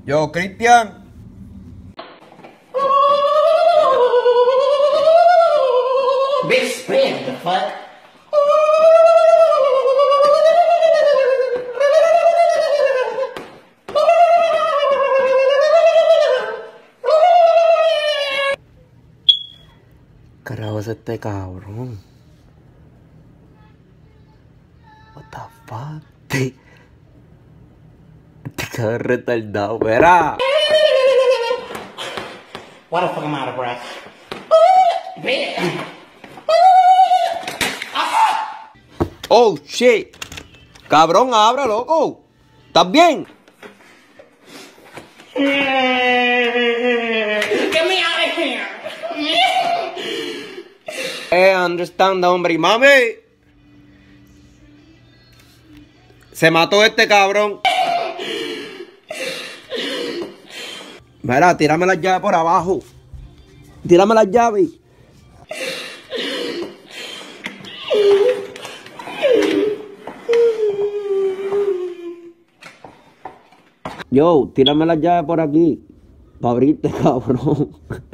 Yo, Cristian. Big spin, the fuck? Carajo es este cabrón. What the fuck? Este cabrón retardado, verá. Why the fuck am I out of breath? Oh, shit. Cabrón, abre, loco. ¿Estás bien? Get me out of here! Understand, hombre. Y mami. Se mató este cabrón. Mira, tírame las llaves por abajo. Tírame las llaves. Yo, tírame las llaves por aquí. Para abrirte, cabrón.